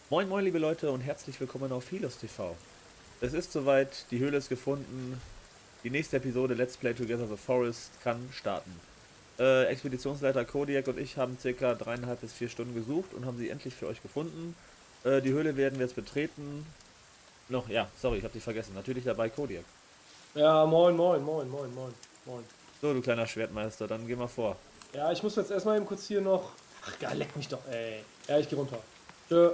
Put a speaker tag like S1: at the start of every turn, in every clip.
S1: Moin moin liebe Leute und herzlich willkommen auf Helos TV. Es ist soweit, die Höhle ist gefunden, die nächste Episode Let's Play Together the Forest kann starten. Expeditionsleiter Kodiak und ich haben circa 3,5 bis 4 Stunden gesucht und haben sie endlich für euch gefunden. Die Höhle werden wir jetzt betreten. Noch, ja, sorry, ich habe dich vergessen. Natürlich dabei Kodiak.
S2: Ja, moin, moin, moin, moin, moin, moin.
S1: So, du kleiner Schwertmeister, dann geh mal vor.
S2: Ja, ich muss jetzt erstmal eben kurz hier noch. Ach, geil, leck mich doch, ey. Ja, ich geh runter. Tschö.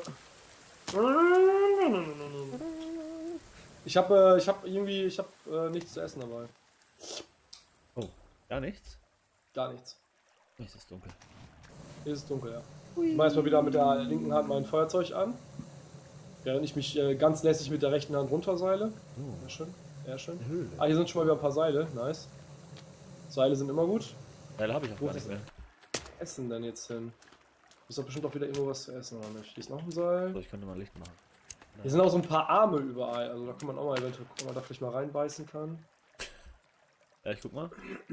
S2: Ich hab nichts zu essen dabei.
S1: Oh, gar nichts?
S2: Gar nichts.
S1: Es ist dunkel.
S2: Hier ist es dunkel, ja. Ich mach jetzt mal wieder mit der linken Hand mein Feuerzeug an. Während ich mich ganz lässig mit der rechten Hand runterseile.
S1: Oh,
S2: Sehr schön, sehr schön.
S1: eine Höhle.
S2: Ah, hier sind schon mal wieder ein paar Seile. Nice. Seile sind immer gut.
S1: Teile habe ich auch
S2: Wo
S1: gar
S2: ist
S1: nicht
S2: das
S1: mehr.
S2: Essen denn jetzt hin? Ist doch bestimmt auch wieder irgendwo was zu essen, oder nicht? Hier ist noch ein Seil.
S1: So, ich könnte mal Licht machen.
S2: Hier sind auch so ein paar Arme überall. Also da kann man auch mal eventuell gucken, ob man da vielleicht mal reinbeißen kann.
S1: Ja, ich guck mal.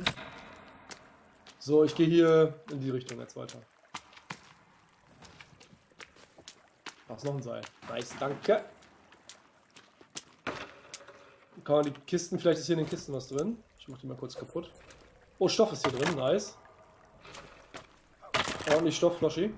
S2: So, ich gehe hier in die Richtung jetzt weiter. Da ist noch ein Seil. Nice, danke. Kann man die Kisten, vielleicht ist hier in den Kisten was drin. Ich mach die mal kurz kaputt. Oh, Stoff ist hier drin, nice. Ordentlich Stoff, Floschi.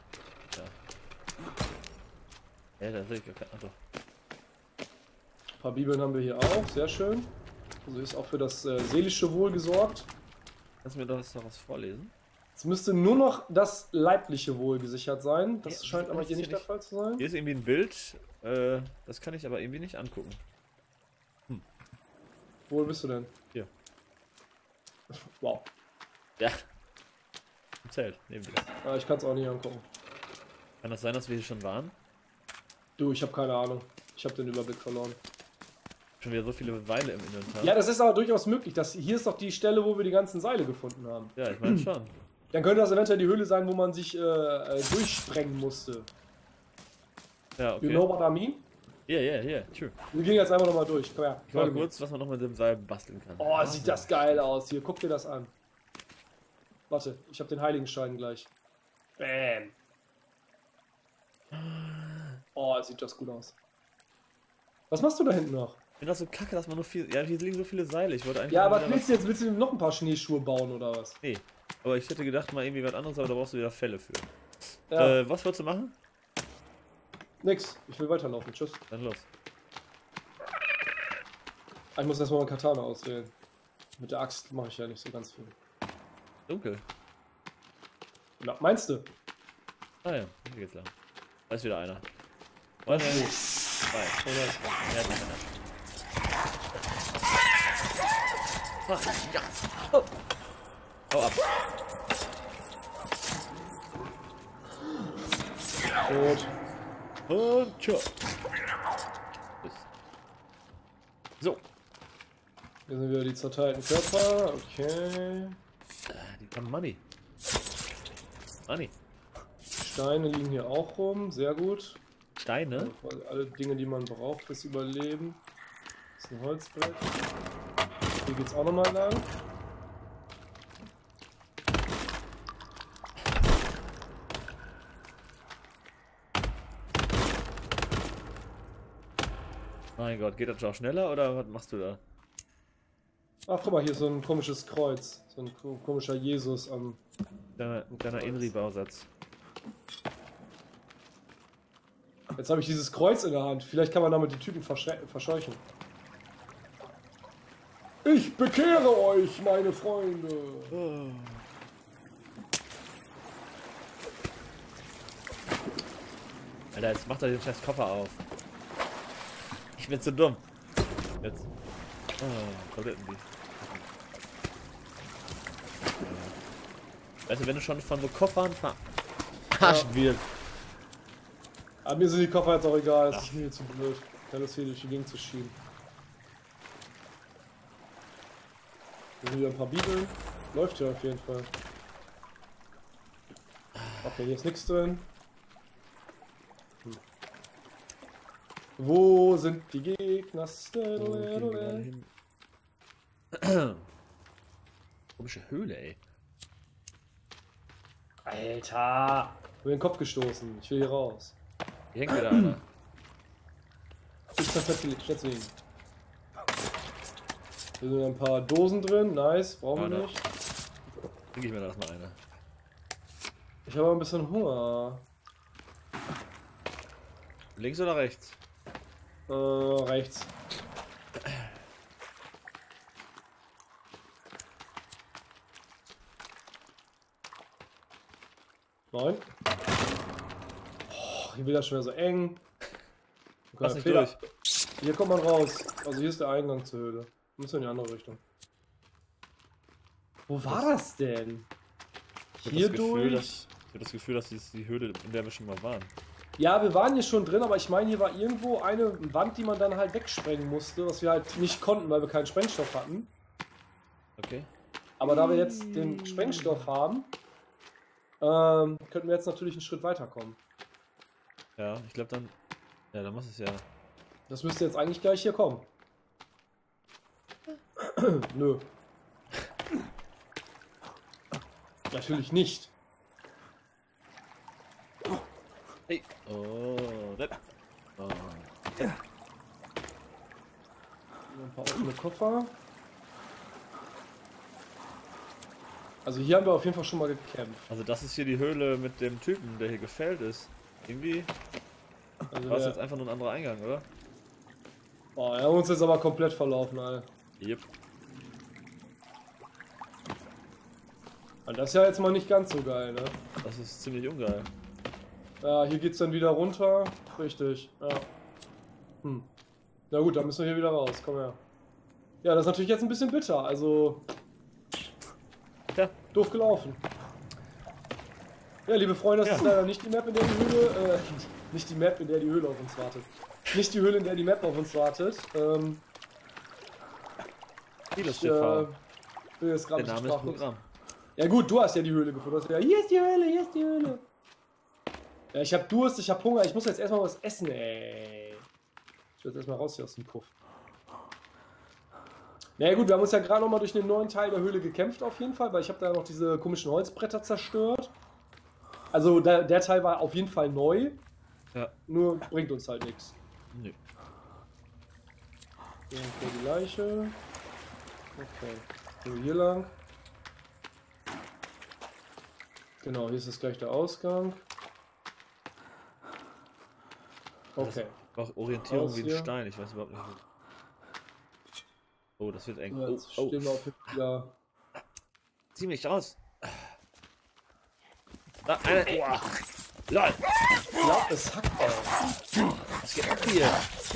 S1: Ja, da sehe ich gar kein. Ach doch.
S2: Ein paar Bibeln haben wir hier auch, sehr schön. Also ist auch für das seelische Wohl gesorgt.
S1: Kannst du mir doch was vorlesen?
S2: Es müsste nur noch das leibliche Wohl gesichert sein. Das
S1: Ja,
S2: scheint
S1: das
S2: aber
S1: ist
S2: hier
S1: hier
S2: nicht der
S1: nicht.
S2: Fall zu sein.
S1: Hier ist irgendwie ein Bild, das kann ich aber irgendwie nicht angucken.
S2: Wo bist du denn?
S1: Hier.
S2: Wow.
S1: Ja. Im Zelt, neben dir.
S2: Ich kann es auch nicht angucken.
S1: Kann das sein, dass wir hier schon waren?
S2: Du, ich habe keine Ahnung. Ich habe den Überblick verloren.
S1: Schon wieder so viele Weile im Inventar.
S2: Ja, das ist aber durchaus möglich. Hier ist doch die Stelle, wo wir die ganzen Seile gefunden haben.
S1: Ja, ich meine schon.
S2: Dann könnte das eventuell die Höhle sein, wo man sich durchsprengen musste.
S1: Ja, okay.
S2: You know what I mean?
S1: Yeah, true.
S2: Wir gehen jetzt einfach nochmal durch. Komm her.
S1: Ich mal
S2: folge mir.
S1: kurz, was man noch mit dem Seil basteln kann.
S2: Oh, sieht das geil aus. Hier, guck dir das an. Warte, ich habe den Heiligenschein gleich. Bam. Oh, sieht das gut aus. Was machst du da hinten noch?
S1: Ich finde das so kacke, dass man nur viel. Ja, hier liegen so viele Seile. Ich wollte eigentlich.
S2: Ja,
S1: mal
S2: aber
S1: wieder
S2: willst du jetzt willst du noch ein paar Schneeschuhe bauen oder was?
S1: Nee. Aber ich hätte gedacht, mal irgendwie was anderes, aber da brauchst du wieder Fälle für.
S2: Ja,
S1: Was wolltest du machen?
S2: nix. Ich will weiterlaufen. Tschüss.
S1: Dann los.
S2: Ich muss erstmal mein Katana auswählen. Mit der Axt mache ich ja nicht so ganz viel.
S1: Dunkel.
S2: Na, meinst du?
S1: Ah ja, hier geht's lang. Da ist wieder einer. Und zwei.
S2: Oder?
S1: Ja, da ist einer. Ah, ja. Oh. Hau ab.
S2: Gut.
S1: Und tschö. So.
S2: Hier sind wieder die zerteilten Körper. Okay.
S1: Die haben Money. Money.
S2: Steine liegen hier auch rum. Sehr gut.
S1: Steine?
S2: Also alle Dinge, die man braucht fürs Überleben. Das ist ein Holzbrett. Hier geht's auch nochmal lang.
S1: Mein Gott, geht das auch schneller oder was machst du da?
S2: Ach, guck mal, hier ist so ein komisches Kreuz. So ein komischer Jesus am.
S1: Deiner Inri-Bausatz.
S2: Jetzt habe ich dieses Kreuz in der Hand. Vielleicht kann man damit die Typen verscheuchen. Ich bekehre euch, meine Freunde.
S1: Alter, jetzt macht er den scheiß Koffer auf. Ich bin zu dumm. Jetzt. Wo sind die? Weißt du, wenn du schon von so Koffern verarscht wirst.
S2: Aber mir sind die Koffer jetzt auch egal. Das ist mir zu blöd. Das hier durch die Gegend zu schieben. Hier sind wieder ein paar Bibeln. Läuft ja auf jeden Fall. Okay, hier ist nichts drin. Wo sind die Gegner?
S1: Komische Höhle, ey.
S2: Alter! Ich bin in den Kopf gestoßen. Ich will hier raus.
S1: Hier hängt wieder einer.
S2: Ist das deswegen. Hier sind ein paar Dosen drin, nice, brauchen wir nicht.
S1: Trinke ich mir da erstmal eine.
S2: Ich habe ein bisschen Hunger.
S1: Links oder rechts?
S2: Rechts. Nein. Oh, hier wird das schon wieder so eng. Okay,
S1: Lass nicht durch.
S2: Hier kommt man raus. Also hier ist der Eingang zur Höhle. Müssen wir in die andere Richtung. Wo war das denn? Hier durch?
S1: Ich habe das Gefühl, dass das die Höhle, in der wir schon mal waren.
S2: Ja, wir waren hier schon drin, aber ich meine, hier war irgendwo eine Wand, die man dann halt wegsprengen musste, was wir halt nicht konnten, weil wir keinen Sprengstoff hatten.
S1: Okay.
S2: Aber da wir jetzt den Sprengstoff haben, könnten wir jetzt natürlich einen Schritt weiterkommen.
S1: Ja, ich glaube dann... Ja, dann muss es ja...
S2: Das müsste jetzt eigentlich gleich hier kommen. Nö. Natürlich nicht.
S1: Hey. Oh, das. Oh.
S2: Ein paar offene Koffer. Also hier haben wir auf jeden Fall schon mal gekämpft.
S1: Also das ist hier die Höhle mit dem Typen, der hier gefällt ist. Irgendwie
S2: Also
S1: war es jetzt einfach nur ein anderer Eingang, oder?
S2: Oh, wir haben uns jetzt aber komplett verlaufen, Alter.
S1: Yep.
S2: Und das ist ja jetzt mal nicht ganz so geil, ne?
S1: Das ist ziemlich ungeil.
S2: Ja, hier geht's dann wieder runter. Richtig, ja. Na gut, dann müssen wir hier wieder raus. Komm her. Ja, das ist natürlich jetzt ein bisschen bitter. Also...
S1: Ja.
S2: Doof gelaufen. Ja, liebe Freunde, das ist leider nicht die Map, in der die Höhle... nicht die Map, in der die Höhle auf uns wartet. Nicht die Höhle, in der die Map auf uns wartet.
S1: Vieles TV.
S2: Bin jetzt gerade
S1: Der Name ist Programm.
S2: Ja gut, du hast ja die Höhle gefunden. Du hast ja, hier ist die Höhle, hier ist die Höhle. Ja, ich hab Durst, ich hab Hunger, ich muss jetzt erstmal was essen, ey. Ich will jetzt erstmal raus hier aus dem Puff. Na ja, gut, wir haben uns ja gerade noch mal durch den neuen Teil der Höhle gekämpft auf jeden Fall, weil ich habe da noch diese komischen Holzbretter zerstört. Also der Teil war auf jeden Fall neu.
S1: Ja.
S2: Nur bringt uns halt nichts.
S1: Nö.
S2: Hier die Leiche. Okay. So, hier lang. Genau, hier ist jetzt gleich der Ausgang. Okay.
S1: Auch Orientierung
S2: Raus
S1: wie ein
S2: hier.
S1: Stein, ich weiß überhaupt nicht. Oh, das wird eng.
S2: So, jetzt
S1: Oh,
S2: stehen wir auf wieder.
S1: Zieh mich raus. Da, eine. Boah. LOL.
S2: Ja, es hackt ey.
S1: Was geht ab hier?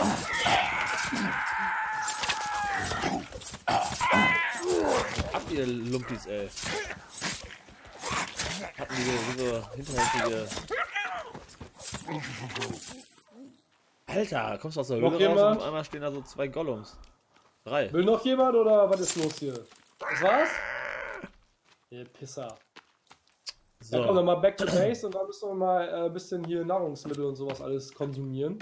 S1: Ab ihr Lumpis, ey. Hatten die so hinterhältige. Alter, kommst du aus der
S2: Noch
S1: Höhle raus
S2: jemand?
S1: und auf einmal stehen da so 2 Gollums. 3.
S2: Will noch jemand oder was ist los hier? Das war's? Ihr Pisser.
S1: So.
S2: Dann kommen wir mal back to base und dann müssen wir mal ein bisschen hier Nahrungsmittel und sowas alles konsumieren.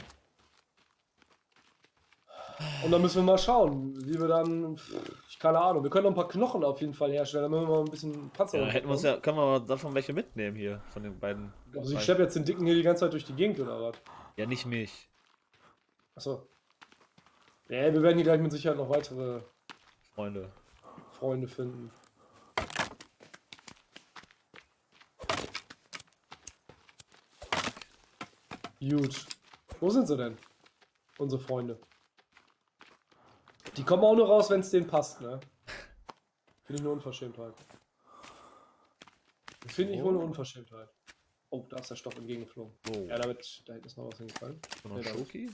S2: Und dann müssen wir mal schauen, wie wir dann, keine Ahnung, wir können noch ein paar Knochen auf jeden Fall herstellen, dann müssen wir mal ein bisschen Panzer.
S1: Ja, hätten wir uns ja, können wir mal davon welche mitnehmen hier, von den beiden.
S2: Also ich schleppe jetzt den Dicken hier die ganze Zeit durch die Gegend oder was?
S1: Ja, nicht mich.
S2: Achso. Ja, wir werden hier gleich mit Sicherheit noch weitere
S1: Freunde
S2: finden. Gut. Wo sind sie denn? Unsere Freunde. Die kommen auch nur raus, wenn es denen passt, ne? Finde ich eine Unverschämtheit. Finde ich wohl eine Unverschämtheit. Oh, da ist der Stock entgegengeflogen.
S1: Oh.
S2: Ja, da hinten ist noch was hingefallen.
S1: Noch
S2: Ja,
S1: Schoki?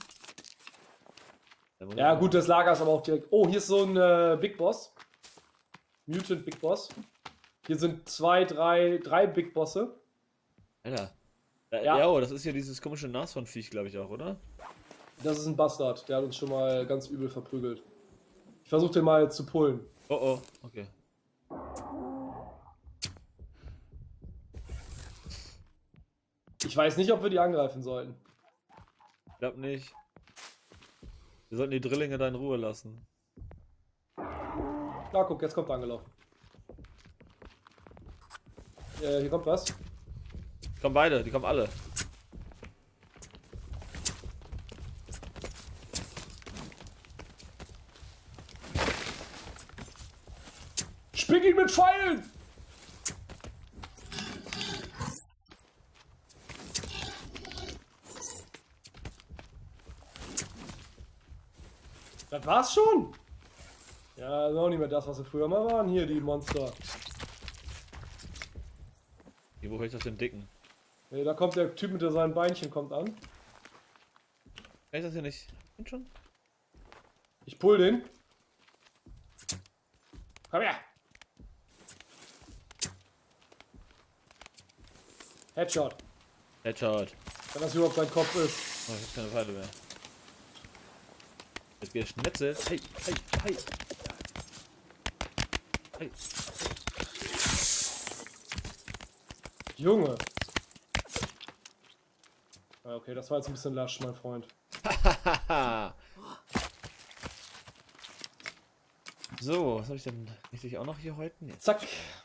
S2: ja, gut, das Lager ist aber auch direkt. Oh, hier ist so ein Big Boss. Mutant Big Boss. Hier sind drei Big Bosse.
S1: Alter.
S2: Ja.
S1: Ja, oh, das ist ja dieses komische Nashornviech, glaube ich auch, oder?
S2: Das ist ein Bastard, der hat uns schon mal ganz übel verprügelt. Ich versuche den mal zu pullen.
S1: Oh oh, okay.
S2: Ich weiß nicht, ob wir die angreifen sollten.
S1: Ich glaube nicht. Wir sollten die Drillinge da in Ruhe lassen.
S2: Na, guck, jetzt kommt er angelaufen. Hier kommt was.
S1: Die kommen beide, die kommen alle.
S2: Spick ihn mit Pfeilen! Das war's schon? Ja, das ist auch nicht mehr das, was wir früher mal waren, hier, die Monster.
S1: Wo höre ich das denn dicken?
S2: Nee, da kommt der Typ mit seinen Beinchen kommt an.
S1: Kann ich das hier nicht? Und schon?
S2: Ich pull den. Komm her! Headshot.
S1: Headshot.
S2: Wenn das überhaupt sein Kopf ist.
S1: Oh, ich hab keine Pfeile mehr. Jetzt geht Schnetzel. Hey, hey, hey. Hey.
S2: Junge. Okay, das war jetzt ein bisschen lasch, mein Freund.
S1: So, was habe ich denn richtig auch noch hier heute? Jetzt.
S2: Zack.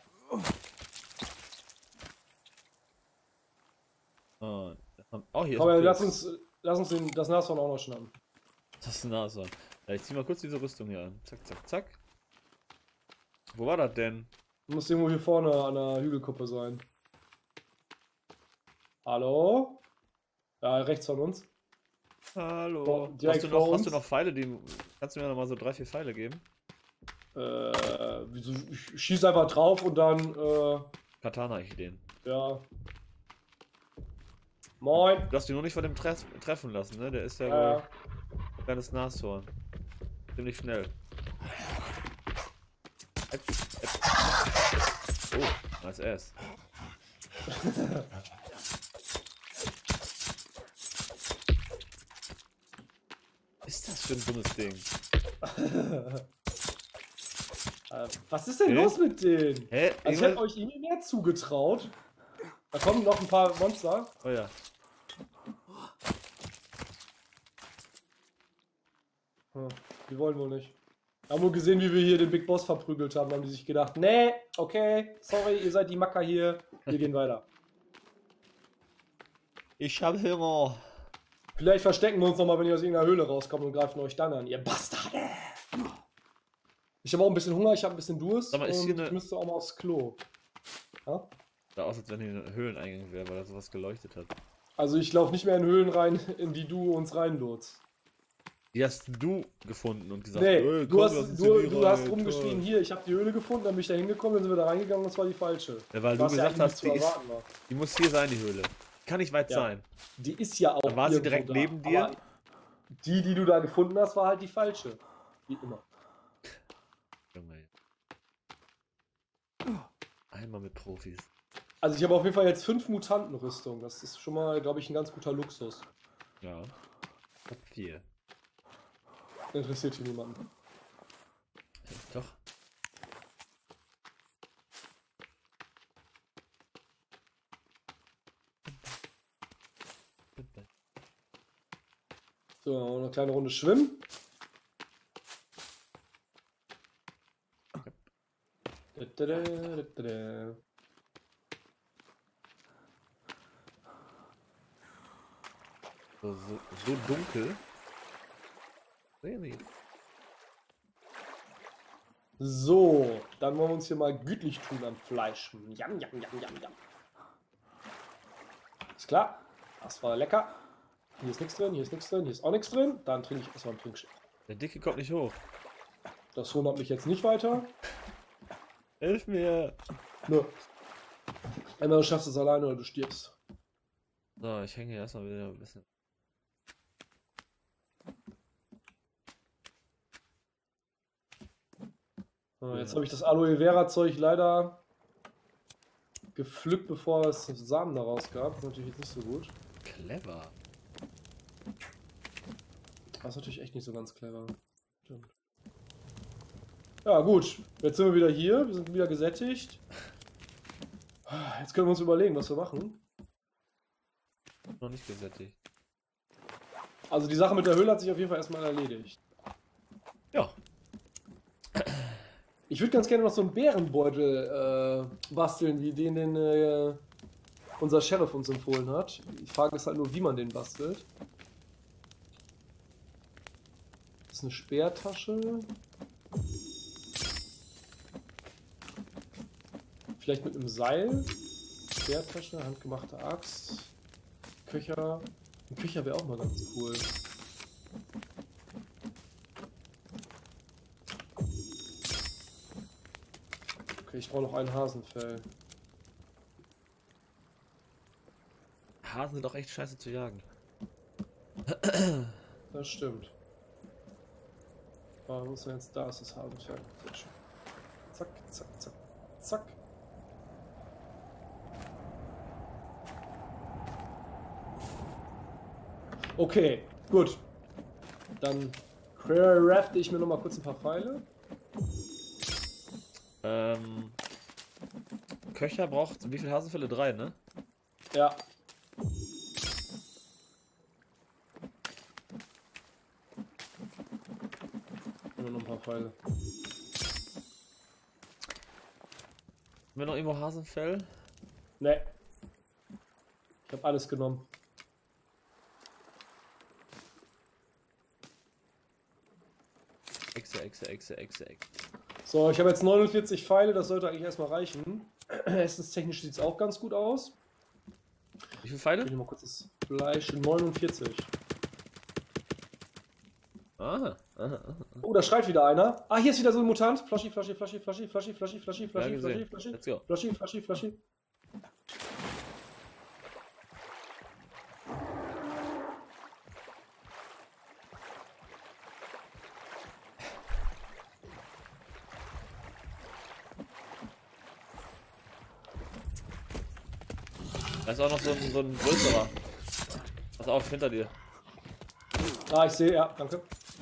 S1: Oh, hier
S2: Komm,
S1: ist ein
S2: lass uns das Nashorn auch noch schnappen.
S1: Das ist ein Nashorn. Ja, ich zieh mal kurz diese Rüstung hier an. Zack, zack, zack. Wo war das denn?
S2: Muss irgendwo hier vorne an der Hügelkuppe sein. Hallo? Ja, rechts von uns.
S1: Hallo.
S2: Oh, direkt
S1: Hast du noch Pfeile? Kannst du mir noch mal so 3, 4 Pfeile geben?
S2: Ich schieß einfach drauf und dann,
S1: Katana-Ideen.
S2: ja. Moin.
S1: Du hast ihn nur nicht von dem treffen lassen, ne? Der ist ja wohl ein kleines Nashorn. Ziemlich schnell. Oh, nice ass. Was ist das für ein dummes Ding?
S2: Was ist denn los mit denen?
S1: Hä?
S2: Also ich hätte euch ihnen mehr zugetraut. Da kommen noch ein paar Monster.
S1: Oh ja.
S2: Die wollen wohl nicht. Haben wohl gesehen, wie wir hier den Big Boss verprügelt haben. Haben die sich gedacht, nee, okay, sorry, ihr seid die Macker hier. Wir gehen weiter.
S1: Ich hab Hunger.
S2: Vielleicht verstecken wir uns nochmal, wenn ihr aus irgendeiner Höhle rauskommt und greifen euch dann an, ihr Bastarde. Ich habe auch ein bisschen Hunger, ich habe ein bisschen Durst.
S1: Sag mal, ist
S2: und
S1: hier eine...
S2: ich müsste auch mal aufs Klo. Ja?
S1: Sah aus, als wenn hier ein Höhleneingang wäre, weil da sowas geleuchtet hat.
S2: Also ich laufe nicht mehr in Höhlen rein, in die du uns reinlotst.
S1: Die hast du gefunden und gesagt,
S2: Nee,
S1: komm,
S2: du hast
S1: rein,
S2: rumgeschrien, hier, ich habe die Höhle gefunden, dann bin ich da hingekommen, dann sind wir da reingegangen und das war die falsche.
S1: Ja, weil du
S2: Was
S1: gesagt
S2: eigentlich
S1: hast,
S2: zu erwarten war.
S1: die muss hier sein, die Höhle. Kann nicht weit
S2: Ja.
S1: sein.
S2: Die ist ja auch
S1: Dann war sie
S2: irgendwo
S1: direkt
S2: da,
S1: neben dir?
S2: aber die du da gefunden hast, war halt die falsche. Wie immer.
S1: Junge. Einmal mit Profis.
S2: Also ich habe auf jeden Fall jetzt 5 Mutantenrüstung. Das ist schon mal, glaube ich, ein ganz guter Luxus.
S1: Ja. Ich hab 4.
S2: Interessiert hier niemanden.
S1: Doch.
S2: So, eine kleine Runde schwimmen.
S1: So dunkel. Really?
S2: So, dann wollen wir uns hier mal gütlich tun am Fleisch. Jam, jam, jam, jam, jam. Ist klar. Das war lecker. Hier ist nichts drin, hier ist nichts drin, hier ist auch nichts drin. Dann trinke ich erstmal einen Trinkschlag.
S1: Der Dicke kommt nicht hoch.
S2: Das wundert mich jetzt nicht weiter.
S1: Hilf mir!
S2: Nö. Einmal du schaffst es alleine oder du stirbst.
S1: So, ich hänge erstmal wieder ein bisschen.
S2: So, jetzt habe ich das Aloe Vera Zeug leider gepflückt, bevor es Samen daraus gab. Das ist natürlich jetzt nicht so gut.
S1: Clever.
S2: Das ist natürlich echt nicht so ganz clever. Stimmt. Ja gut, jetzt sind wir wieder hier. Wir sind wieder gesättigt. Jetzt können wir uns überlegen, was wir machen.
S1: Noch nicht gesättigt.
S2: Also die Sache mit der Höhle hat sich auf jeden Fall erstmal erledigt.
S1: Ja.
S2: Ich würde ganz gerne noch so einen Bärenbeutel basteln, wie den unser Sheriff uns empfohlen hat. Die Frage ist halt nur, wie man den bastelt. Das ist eine Speertasche. Vielleicht mit einem Seil. Speertasche, handgemachte Axt. Köcher. Ein Köcher wäre auch mal ganz cool. Okay, ich brauche noch ein Hasenfell.
S1: Hasen sind auch echt scheiße zu jagen.
S2: Das stimmt. Aber wo ist denn jetzt? Da ist das Hasenfell. Sehr schön. Zack, zack, zack, zack. Okay, gut. Dann crafte ich mir noch mal kurz ein paar Pfeile.
S1: Köcher braucht wie viele Hasenfälle? 3, ne?
S2: Ja. Nur noch ein paar Pfeile.
S1: Haben wir noch irgendwo Hasenfell?
S2: Ne. Ich habe alles genommen.
S1: Exe.
S2: So, ich habe jetzt 49 Pfeile, das sollte eigentlich erstmal reichen. Essenstechnisch sieht es auch ganz gut aus.
S1: Wie viele Pfeile?
S2: Ich nehme mal kurz das Fleisch. 49.
S1: Aha.
S2: Oh, da schreit wieder einer. Ah, hier ist wieder so ein Mutant. Flashy.
S1: Ja, gesehen. Let's go.
S2: Flashy.
S1: Da ist auch noch so ein größerer. Pass auf, hinter dir.
S2: Ah, ich sehe, ja, danke.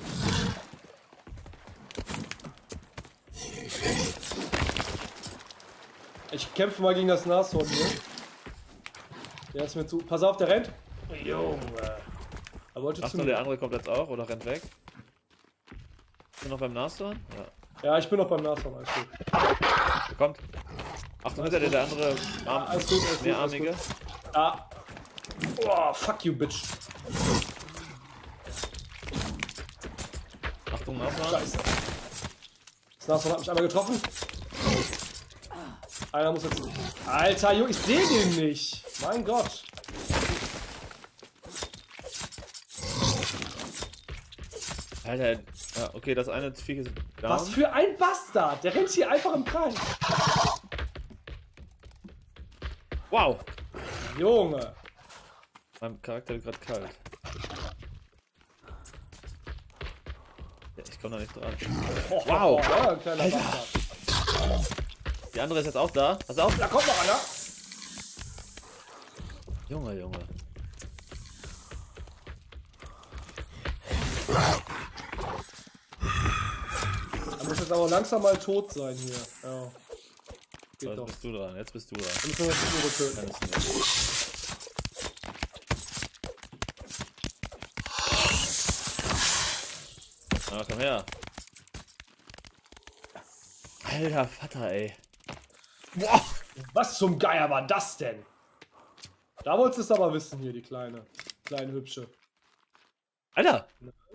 S2: Ich kämpfe mal gegen das Nashorn hier. Der ist mir zu. Pass auf, der rennt. Junge. Er wollte zu
S1: Achtung,
S2: mir.
S1: der andere kommt jetzt auch oder rennt weg. Bist du noch beim Nashorn? Ja.
S2: Ja, ich bin noch beim Nashorn, alles gut.
S1: Der kommt. Achtung, hinter dir der andere Arm.
S2: Alles gut, alles gut.
S1: Mehrarmige.
S2: Ah. Oh, fuck you, bitch.
S1: Achtung, Nashorn.
S2: Scheiße. Das Nashorn hat mich einmal getroffen. Einer muss jetzt. Alter, Junge, ich sehe den nicht. Mein Gott.
S1: Alter, ja, okay, das eine Viech ist down.
S2: Was für ein Bastard. Der rennt hier einfach im Kreis.
S1: Wow!
S2: Junge.
S1: Mein Charakter wird gerade kalt. Ja, ich komme da nicht dran.
S2: Wow. Ja, ein kleiner Bastard.
S1: Die andere ist jetzt auch da. Pass auf!
S2: Da kommt noch einer.
S1: Junge.
S2: Er muss jetzt aber langsam mal tot sein hier. Ja. Geht
S1: So,
S2: doch.
S1: jetzt bist du dran.
S2: Dann müssen wir das Tiere töten.
S1: Kann ich nicht. Ah, komm her. Alter Vater, ey.
S2: Boah, was zum Geier war das denn? Da wolltest du es aber wissen hier, die kleine hübsche.
S1: Alter!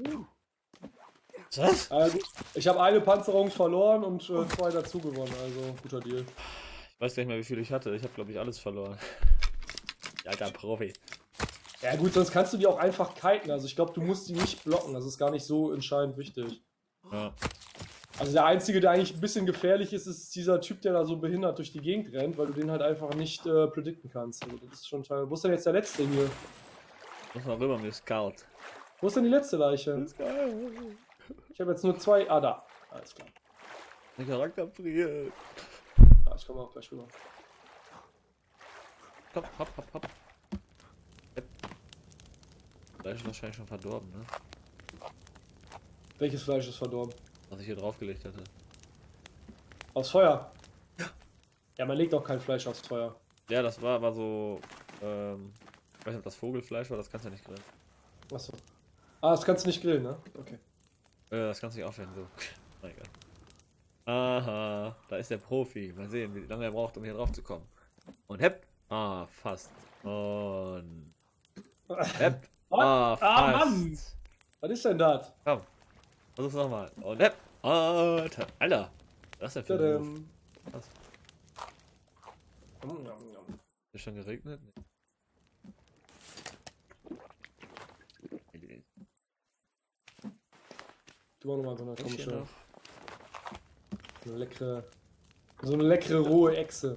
S1: Was?
S2: Also, ich habe eine Panzerung verloren und 2 dazu gewonnen, also guter Deal.
S1: Ich weiß gar nicht mehr, wie viel ich hatte. Ich habe, glaube ich, alles verloren. Alter Profi.
S2: Ja gut, sonst kannst du die auch einfach kiten. Also ich glaube, du musst die nicht blocken. Das ist gar nicht so entscheidend wichtig.
S1: Ja.
S2: Also der Einzige, der eigentlich ein bisschen gefährlich ist, ist dieser Typ, der da so behindert durch die Gegend rennt, weil du den halt einfach nicht predikten kannst. Also das ist schon Teil. Wo ist denn jetzt der letzte hier?
S1: Muss mal rüber, mir Scout.
S2: Wo ist denn die letzte Leiche? Ich habe jetzt nur 2. Ah, da. Alles klar.
S1: Der Charakter friert.
S2: Ja, ich komme auch gleich rüber.
S1: Hopp. Fleisch ist wahrscheinlich schon verdorben, ne?
S2: Welches Fleisch ist verdorben?
S1: Was ich hier draufgelegt hatte.
S2: Aufs Feuer? Ja, man legt auch kein Fleisch aufs Feuer.
S1: Ja, das war aber so. Ich weiß nicht, ob das Vogelfleisch war, das kannst du ja nicht grillen.
S2: Achso. Ah, das kannst du nicht grillen, ne? Okay.
S1: Das kannst du nicht aufhören, so. Na egal. Aha, da ist der Profi. Mal sehen, wie lange er braucht, um hier drauf zu kommen. Und hepp. Ah, fast. Und. Hepp. Ah, fast.
S2: Mann! Was ist denn das?
S1: Komm. Versuch's nochmal. Und hepp. Alter. Was ist denn für ein Move? Was? Ist schon geregnet? Nee.
S2: Du auch nochmal so eine
S1: Ich hier
S2: komische,
S1: noch.
S2: so eine leckere rohe Echse.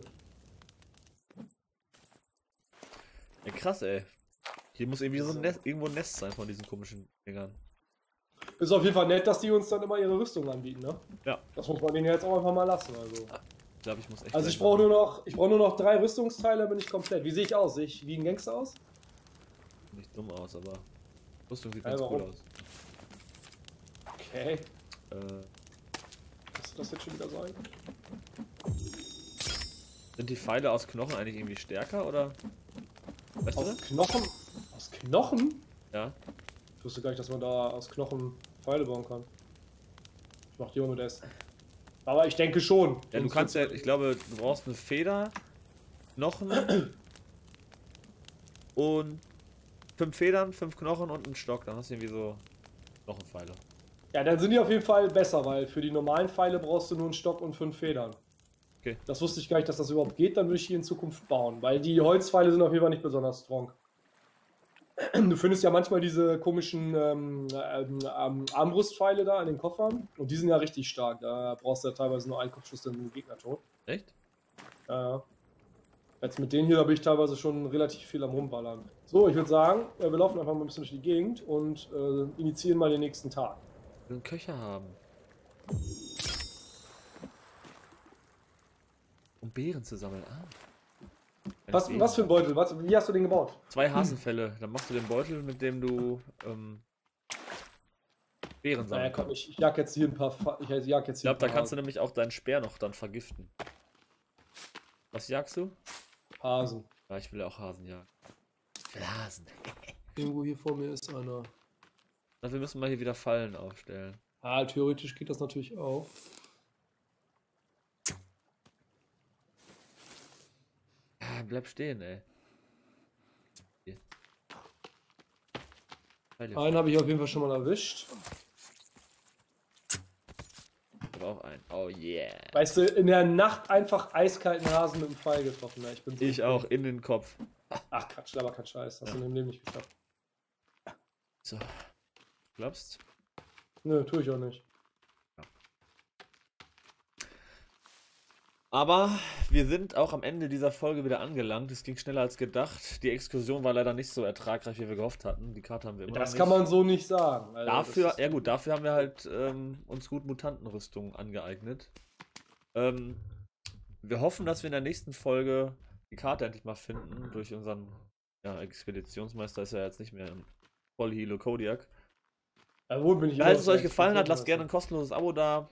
S1: Ja, krass, ey. Hier muss irgendwie so ein Nest, irgendwo ein Nest sein von diesen komischen Dingern.
S2: Ist auf jeden Fall nett, dass die uns dann immer ihre Rüstung anbieten, ne?
S1: Ja.
S2: Das muss man denen jetzt auch einfach mal lassen, also.
S1: Ich glaube, ich muss echt.
S2: Also ich
S1: gleich
S2: brauche
S1: machen.
S2: nur noch 3 Rüstungsteile, bin ich komplett. Wie sehe ich aus? Sehe ich wie ein Gangster aus?
S1: Nicht dumm aus, aber. Rüstung sieht
S2: Ja,
S1: ganz cool
S2: warum?
S1: aus.
S2: Okay.
S1: Äh,
S2: Müsste das jetzt schon wieder sein?
S1: sind die Pfeile aus Knochen eigentlich irgendwie stärker oder? Weißt du
S2: Aus
S1: das?
S2: Knochen? Aus Knochen?
S1: Ja.
S2: Ich wusste gar nicht, dass man da aus Knochen Pfeile bauen kann. Ich mach die immer mit Essen. Aber ich denke schon.
S1: Ja, du kannst ja, ich glaube, du brauchst eine Feder, Knochen und 5 Federn, 5 Knochen und einen Stock. Dann hast du irgendwie so Knochenpfeile.
S2: Ja, dann sind die auf jeden Fall besser, weil für die normalen Pfeile brauchst du nur einen Stock und 5 Federn.
S1: Okay.
S2: Das wusste ich gar nicht, dass das überhaupt geht, dann würde ich die in Zukunft bauen, weil die Holzpfeile sind auf jeden Fall nicht besonders strong. Du findest ja manchmal diese komischen Armbrustpfeile da an den Koffern und die sind ja richtig stark. Da brauchst du ja teilweise nur einen Kopfschuss, dann sind die Gegner tot.
S1: Echt?
S2: Jetzt mit denen hier, da bin ich teilweise schon relativ viel am Rumballern. So, ich würde sagen, wir laufen einfach mal ein bisschen durch die Gegend und initiieren mal den nächsten Tag.
S1: Ich will einen Köcher haben. Um Beeren zu sammeln. Ah.
S2: Was für ein Beutel? Wie hast du den gebaut?
S1: 2 Hasenfelle. Dann machst du den Beutel, mit dem du Beeren
S2: Naja,
S1: sammeln
S2: komm,
S1: kannst.
S2: ich jag jetzt hier ein paar. Ich jag jetzt
S1: Ich
S2: hier
S1: glaube, da kannst du nämlich auch deinen Speer noch dann vergiften. Was jagst du?
S2: Hasen.
S1: Ja, ich will ja auch Hasen jagen. Ich will Hasen.
S2: Irgendwo hier vor mir ist einer.
S1: Also wir müssen mal hier wieder Fallen aufstellen.
S2: Ah, theoretisch geht das natürlich auch.
S1: Ah, bleib stehen, ey. Hier. Pfeile.
S2: Einen habe ich auf jeden Fall schon mal erwischt.
S1: Ich habe auch einen. Oh yeah.
S2: Weißt du, in der Nacht einfach eiskalten Hasen mit dem Pfeil getroffen. Ja, ich bin so
S1: Ich auch, in den Kopf.
S2: Ach Quatsch, aber kein Scheiß. Hast
S1: Ja.
S2: du in dem Leben nicht geschafft.
S1: So. Glaubst?
S2: Nö, tue ich auch nicht.
S1: Aber wir sind auch am Ende dieser Folge wieder angelangt. Es ging schneller als gedacht. Die Exkursion war leider nicht so ertragreich, wie wir gehofft hatten. Die Karte haben wir immer
S2: Das
S1: noch
S2: kann
S1: nicht.
S2: man so nicht sagen. Also,
S1: Dafür,
S2: das ist-
S1: ja gut, dafür haben wir halt uns gut Mutantenrüstung angeeignet. Wir hoffen, dass wir in der nächsten Folge die Karte endlich mal finden. Durch unseren Expeditionsmeister ist ja jetzt nicht mehr im Vollhilo Kodiak.
S2: Ja, wo bin ich
S1: Falls es
S2: immer
S1: euch gefallen hat, lasst
S2: aus-
S1: gerne ein kostenloses Abo da.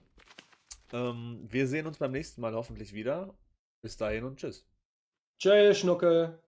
S1: Wir sehen uns beim nächsten Mal hoffentlich wieder. Bis dahin und tschüss.
S2: Tschüss, Schnuckel.